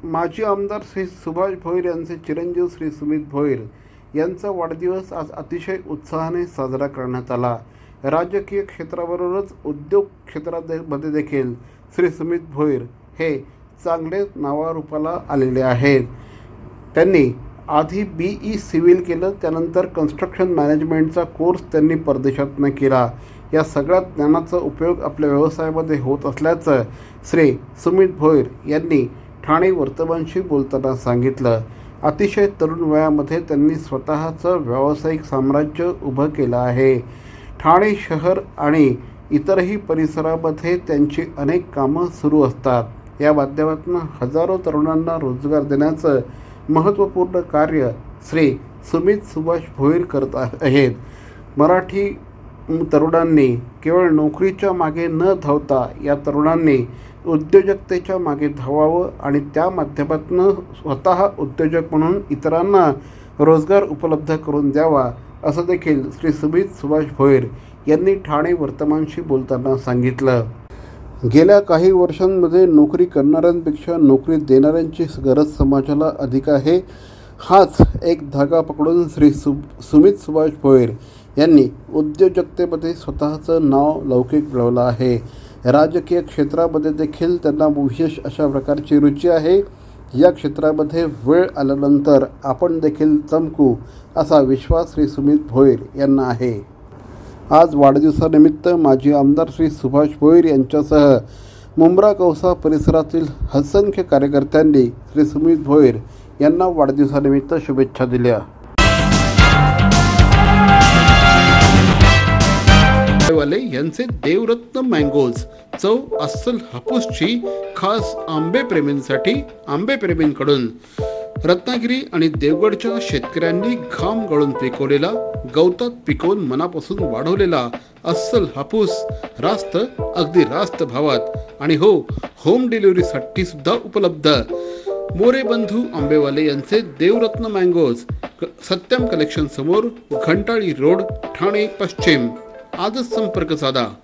माजी आमदार श्री सुभाष भोईर यांचे चिरंजीव श्री सुमित भोईर यांचा वाढदिवस आज अतिशय उत्साहाने साजरा करण्यात आला। राजकीय क्षेत्राबरोबरच उद्योग क्षेत्रामध्ये देखील श्री सुमित भोईर हे चांगले नावारूपाला आलेले आहेत। त्यांनी आधी BE सिव्हिल केलं, त्यानंतर कन्स्ट्रक्शन मॅनेजमेंटचा कोर्स त्यांनी परदेशातून केला। या सगळ्या ज्ञानाचा उपयोग आपल्या व्यवसायामध्ये होत असल्याचं श्री सुमित भोईर यांनी ठाणे वर्तमानशी बोलताना सांगितलं। अतिशय तरुण वयामध्ये त्यांनी स्वतःचं व्यावसायिक साम्राज्य उभं केलं आहे। ठाणे शहर आणि इतरही परिसरामध्ये त्यांची अनेक कामं सुरू असतात। या माध्यमातून हजारो तरुणांना रोजगार देण्याचं महत्त्वपूर्ण कार्य श्री सुमित सुभाष भोईर करत आहेत। मराठी तरुणांनी केवळ नोकरीच्या मागे न धावता या तरुणांनी उद्योजकतेच्या मागे धावावं आणि त्या माध्यमातून स्वतः उद्योजक म्हणून इतरांना रोजगार उपलब्ध करून द्यावा, असं देखील श्री सुमित सुभाष भोईर यांनी ठाणे वर्तमानशी बोलताना सांगितलं। गेल्या काही वर्षांमध्ये नोकरी करणाऱ्यांपेक्षा नोकरी देणाऱ्यांची गरज समाजाला अधिक आहे। हाच एक धागा पकडून श्री सुमित सुभाष भोईर यांनी उद्योजकतेमध्ये स्वतःचं नाव लौकिक मिळवलं आहे। राजकीय क्षेत्रामध्ये देखील त्यांना विशेष अशा प्रकारची रुची आहे। या क्षेत्रामध्ये वेळ आल्यानंतर आपण देखील चमकू, असा विश्वास श्री सुमित भोईर यांना आहे। आज वाढदिवसानिमित्त माजी आमदार श्री सुभाष भोईर यांच्यासह मुंब्रा कौसा परिसरातील असंख्य कार्यकर्त्यांनी श्री सुमित भोईर यांना वाढदिवसानिमित्त शुभेच्छा दिल्या। वाले यांचे देवरत्न मँगोज, चव अस्सल हापूसची खास आंबेप्रेमींसाठी आंबेप्रेमींकडून। रत्नागिरी आणि देवगडच्या शेतकऱ्यांनी घाम गळून पिकवलेला, गवतात पिकवून मनापासून वाढवलेला अस्सल हापूस रास्त, अगदी रास्त भावात आणि हो, होम डिलिव्हरीसाठी सुद्धा उपलब्ध। मोरे बंधू आंबेवाले यांचे देवरत्न मँगोज, सत्यम कलेक्शन समोर, घंटाळी रोड, ठाणे पश्चिम। आजच संपर्क साधा।